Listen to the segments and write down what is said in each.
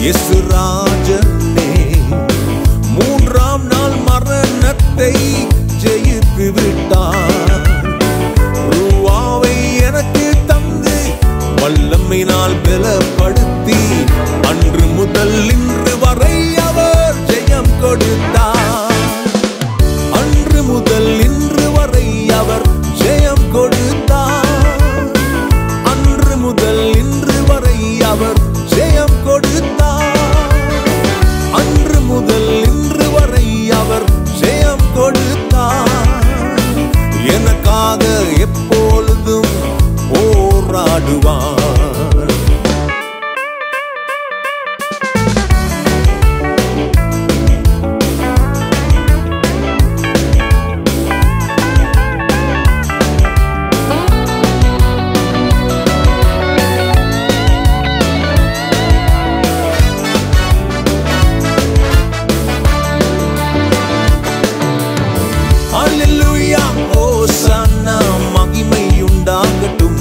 இயேசுராஜனே மூன்றாம் நாள் மரணத்தை ஜெயித்து விட்டார். ரூவாவை எனக்கு தந்து வல்லமையினால் பலப்படுத்தி அன்று முதல் இன்று வரை அவர் ஜெயம் கொடுத்தார். அன்று முதல் இன்று வரை அவர் ஜெயம் கொடுத்தார். அன்று முதல் இன்று வரை அவர் ஜெயம் கொடுத்தார். அன்று முதல் இன்று வரை அவர் ஜெயம் கொடுத்தார். எனக்காக எப்பொழுதும் போராடுவார். Hallelujah, Hosanna, மகிமையுண்டாகட்டும்.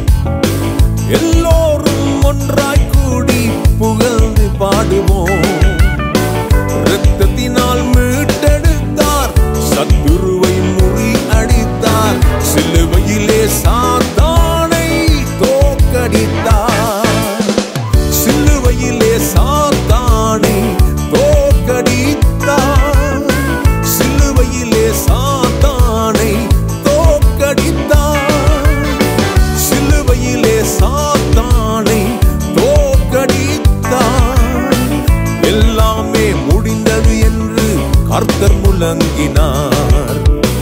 எல்லோரும் ஒன்றாய் கூடி புகழ்ந்து பாடுவோம். இரத்தத்தினால் மீட்டெடுத்தார், சத்துருவை முறியடித்தார், சிலுவையிலே சாத்தானை தோற்கடித்தார். சிலுவையிலே சாத்தானை தோற்கடித்தார். சிலுவையிலே சாத்தானை தோற்கடித்தார். சிலுவையிலே சாத்தானை தோற்கடித்தார். எல்லாமே முடிந்தது என்று கர்த்தர் முழங்கினார்.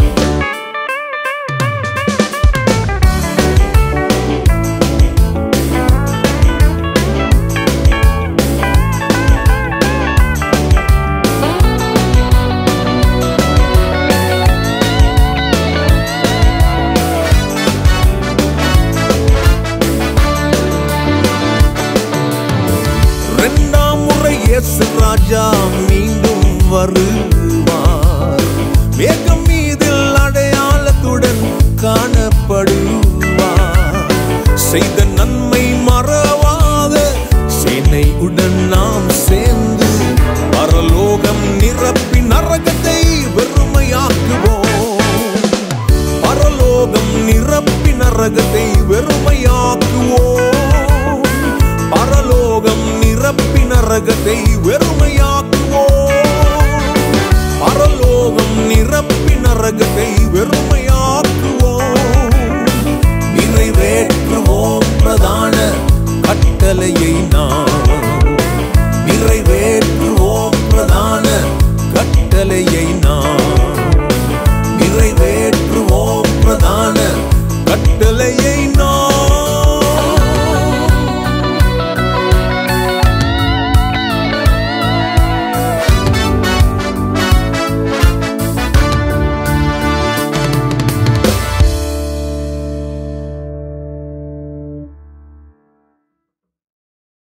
இரண்டாம் முறை இயேசு ராஜா மீண்டும் வருவார். மேகம் மீதில் அடையாளத்துடன் காணப்படுவார். செய்த நன்மை மறவாத சேனையுடன் நாம் சேர்ந்து பரலோகம் நிரப்பி நரகத்தை வெறுமையாக்குவோம். பரலோகம் நிரப்பி நரகத்தை வெறுமையாக்குவோம். பரலோகம் நிரப்பி நரகத்தை வெறுமையாக்குவோம். பரலோகம் நிரப்பி நரகத்தை வெறுமையாக்குவோம். நிறைவேற்றுவோம் பிரதான கட்டளையை நாம். நிறைவேற்றுவோம் பிரதான கட்டளையை நாம். நிறைவேற்றுவோம் பிரதான கட்டளையை நாம்.